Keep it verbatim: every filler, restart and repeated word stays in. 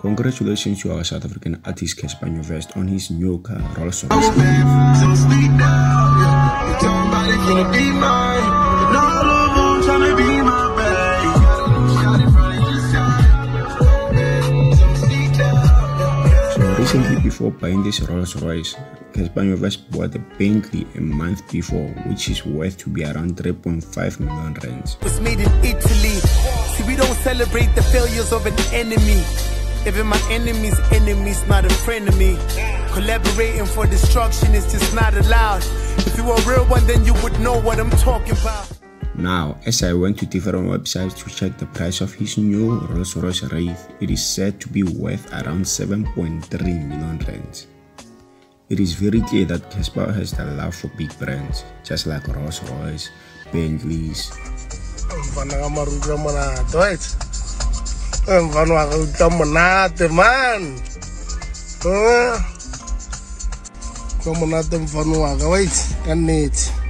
Congratulations to our South African artist Cassper Nyovest on his new car, Rolls Royce. So recently, before buying this Rolls Royce, Cassper Nyovest bought a Bentley a month before, which is worth to be around three point five million rands. It's made in Italy. See, we don't celebrate the failures of an enemy. Even my enemy's enemy's not a friend of me. Collaborating for destruction is just not allowed. If you were a real one, then you would know what I'm talking about. Now, as I went to different websites to check the price of his new Rolls Royce Wraith, it is said to be worth around seven point three million rands. It is very clear that Cassper has the love for big brands, just like Rolls Royce, Bentleys. Mfano waka utamonate man. Utamonate mfano waka, wait, kaneti.